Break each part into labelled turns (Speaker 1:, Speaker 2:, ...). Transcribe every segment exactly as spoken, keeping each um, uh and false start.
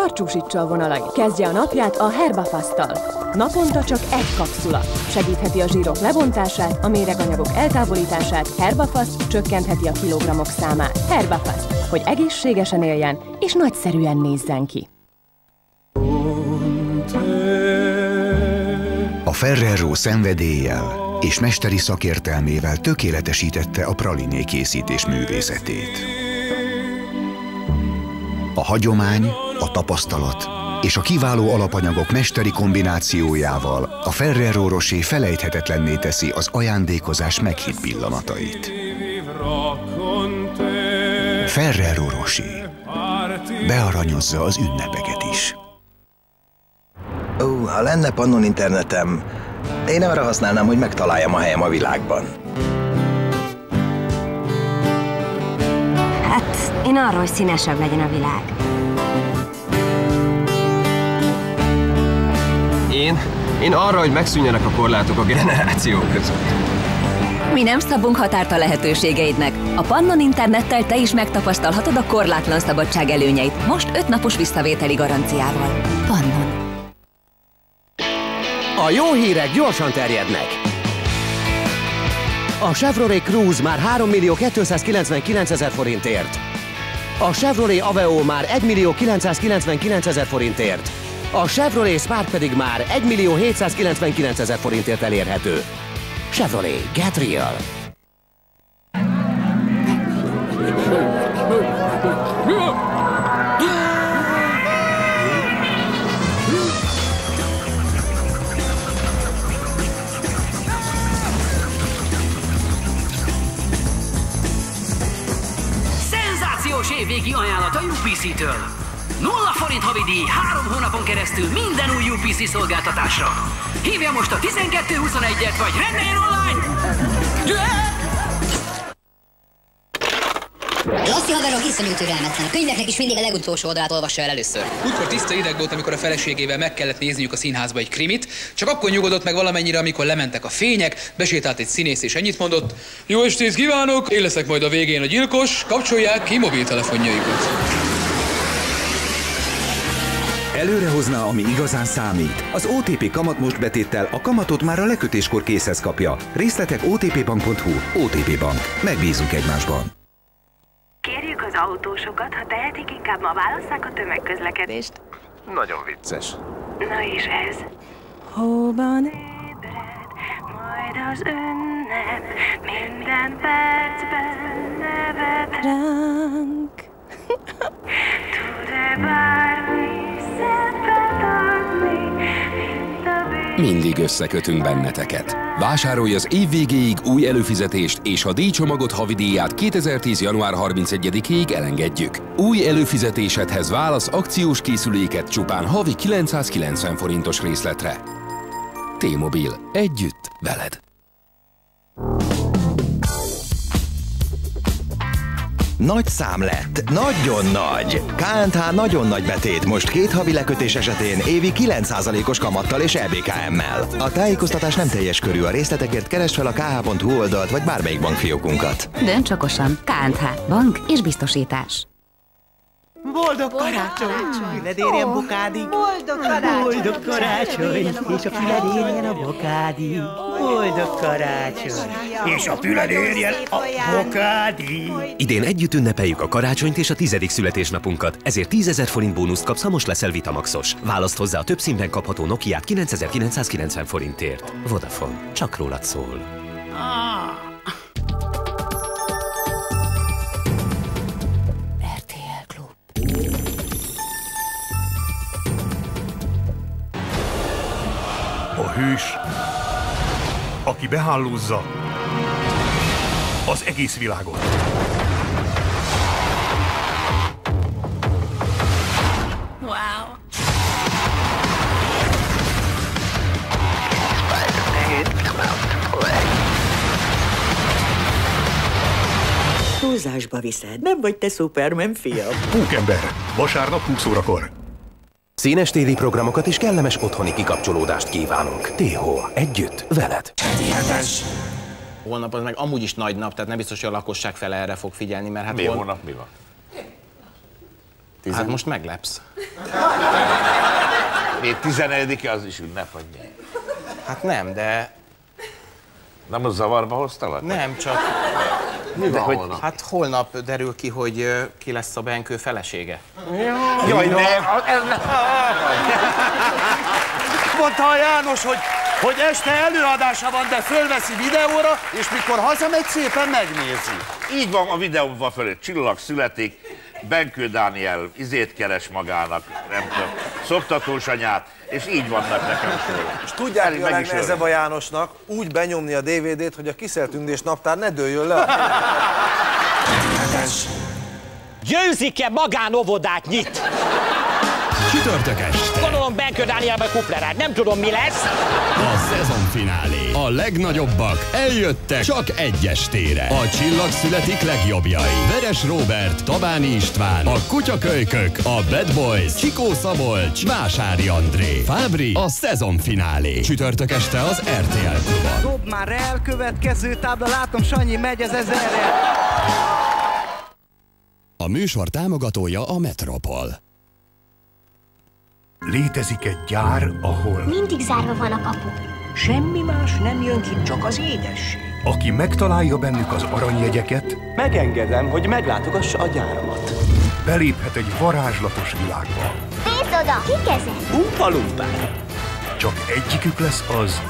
Speaker 1: karcsúsítsa a vonalait. Kezdje a napját a Herbafast-tal. Naponta csak egy kapszula. Segítheti a zsírok lebontását, a méreganyagok eltávolítását. Herbafast csökkentheti a kilogramok számát. Herbafast, hogy egészségesen éljen és nagyszerűen nézzen ki.
Speaker 2: A Ferrero szenvedéllyel és mesteri szakértelmével tökéletesítette a praliné készítés művészetét. A hagyomány, a tapasztalat és a kiváló alapanyagok mesteri kombinációjával a Ferrero Rocher felejthetetlenné teszi az ajándékozás meghitt pillanatait. Ferrero Rocher bearanyozza az ünnepeket is.
Speaker 3: Ó, ha lenne Pannon internetem, én arra használnám, hogy megtaláljam a helyem a világban.
Speaker 4: Hát, én arra, hogy színesebb legyen a világ.
Speaker 5: Én? Én arra, hogy megszűnjenek a korlátok a generációk között.
Speaker 6: Mi nem szabunk határt a lehetőségeidnek. A Pannon internettel te is megtapasztalhatod a korlátlan szabadság előnyeit. Most öt napos visszavételi garanciával. Pannon.
Speaker 7: A jó hírek gyorsan terjednek. A Chevrolet Cruze már három millió kétszázkilencvenkilencezer forintért. A Chevrolet Aveo már egy millió kilencszázkilencvenkilencezer forintért. A Chevrolet Spark pedig már egy millió hétszázkilencvenkilencezer forintért elérhető. Chevrolet, get real!
Speaker 8: Szenzációs évvégi ajánlat a U P C-től! Nulla forint havidíj három hónapon keresztül minden új U P C szolgáltatásra. Hívja most a tizenkettő huszonegyet, vagy rendeljen online!
Speaker 9: Lasszi haverok iszonyú türelmetlen. A könyveknek is mindig a legutolsó oldalát olvassa el először.
Speaker 10: Útkor tiszta ideg volt, amikor a feleségével meg kellett nézniük a színházba egy krimit, csak akkor nyugodott meg valamennyire, amikor lementek a fények, besétált egy színész és ennyit mondott: jó estét kívánok, én leszek majd a végén a gyilkos, kapcsolják ki mobiltelefonjaikat.
Speaker 11: Előrehozná, ami igazán számít. Az o té pé kamatmost betéttel a kamatot már a lekötéskor készhez kapja. Részletek o té pé bank pont hu. o té pé Bank. Megbízunk egymásban.
Speaker 12: Kérjük az autósokat, ha tehetik, inkább ma válasszák a tömegközlekedést.
Speaker 5: Nagyon vicces.
Speaker 12: Na és ez? Hóban ébred, majd az ünnep, minden percben nevet ránk. Tud-e bármi szépet adni, mint a békén?
Speaker 13: Mindig összekötünk benneteket. Vásárolj az év végéig új előfizetést, és a díjcsomagot havidíját kétezer-tíz január harmincegyedikéig elengedjük. Új előfizetésedhez válasz akciós készüléket csupán havi kilencszázkilencven forintos részletre. T-Mobile. Együtt veled.
Speaker 3: Nagy szám lett. Nagyon nagy. ká és há nagyon nagy betét. Most két havi lekötés esetén évi kilenc százalékos kamattal és é bé ká emmel. A tájékoztatás nem teljes körű. A részletekért keresd fel a ká há pont hu oldalt vagy bármelyik bankfiókunkat.
Speaker 6: Dönts okosan. ká és há. Bank és biztosítás.
Speaker 14: Boldog karácsony! Füled érjen bokádig!
Speaker 15: Boldog karácsony!
Speaker 14: Boldog karácsony! És a füled érjen a bokádig! Boldog karácsony! És a füled érjen a bokádig!
Speaker 16: Idén együtt ünnepeljük a karácsonyt és a tizedik születésnapunkat, ezért tízezer forint bónuszt kapsz, ha most leszel Vitamaxos. Válaszd hozzá a több színben kapható Nokiát kilencezer-kilencszázkilencven forintért. Vodafone. Csak rólad szól.
Speaker 17: A hős, aki behálózza az egész világot.
Speaker 12: Wow.
Speaker 14: Túlzásba viszed. Nem vagy te Superman, fiam.
Speaker 17: Pókember. Vasárnap húsz órakor.
Speaker 16: Színes tévé programokat és kellemes otthoni kikapcsolódást kívánunk. T-Ho. Együtt veled.
Speaker 18: Holnap az meg amúgy is nagy nap, tehát nem biztos, hogy a lakosság fele erre fog figyelni, mert hát
Speaker 5: mi
Speaker 18: hol...
Speaker 5: holnap mi van?
Speaker 18: Tízet hát most meglepsz.
Speaker 15: Még tizenegyedike az is ünnep, vagy mi?
Speaker 18: Hát nem, de...
Speaker 15: Nem az zavarba hoztalak?
Speaker 18: Nem, csak...
Speaker 15: Mi van
Speaker 18: hogy,
Speaker 15: holnap?
Speaker 18: Hát holnap derül ki, hogy uh, ki lesz a Benkő felesége.
Speaker 15: Jaj, Jaj nem! Ez nem.
Speaker 19: Mondta a János, hogy, hogy este előadása van, de fölveszi videóra, és mikor hazamegy, szépen megnézi.
Speaker 15: Így van, a videón van fölött, csillag születik, Benkő Dániel izét keres magának, nem tudom, szoptatós anyát, és így vannak nekem sorok.
Speaker 20: És tudják, mi a legnehezebb a Jánosnak? Úgy benyomni a dé vé dét, hogy a Kiszeltündés naptár ne dőljön le.
Speaker 14: Győzike magánovodát nyit!
Speaker 21: Csütörtök este.
Speaker 14: Gondolom Benkő Dánielbe kuplerát, nem tudom mi lesz.
Speaker 21: A szezonfinálé. A legnagyobbak eljöttek csak egy estére. A csillag születik legjobbjai. Veres Róbert, Tabáni István, a Kutyakölykök, a Bad Boys, Csikó Szabolcs, Vásári André, Fábri, a szezonfinálé. Csütörtök este az er té el Klubon.
Speaker 14: Dob már el, következő tábla, látom Sanyi megy az ezerre.
Speaker 21: A műsor támogatója a Metropol.
Speaker 17: Létezik egy gyár, ahol...
Speaker 22: Mindig zárva van a kapu.
Speaker 14: Semmi más nem jön ki, csak az édesség.
Speaker 17: Aki megtalálja bennük az aranyjegyeket...
Speaker 14: Megengedem, hogy meglátogassa a gyáramat.
Speaker 17: Beléphet egy varázslatos világba.
Speaker 22: Nézd oda, kik ezek?
Speaker 14: Umpa-lumpák.
Speaker 17: Csak egyikük lesz az...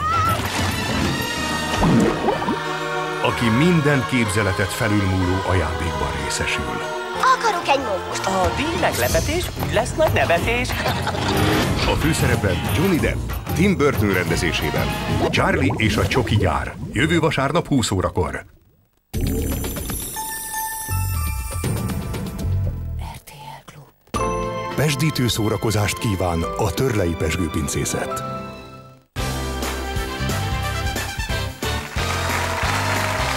Speaker 17: aki minden képzeletet felülmúló ajándékban részesül.
Speaker 22: Akarok egy mókust.
Speaker 14: A díj meglepetés, úgy lesz nagy nevetés.
Speaker 17: A főszerepben Johnny Depp, Tim Burton rendezésében. Charlie és a Csoki gyár. Jövő vasárnap húsz órakor.
Speaker 22: er té el Klub.
Speaker 17: Pezsdítő szórakozást kíván a Törlei Pezsgőpincészet.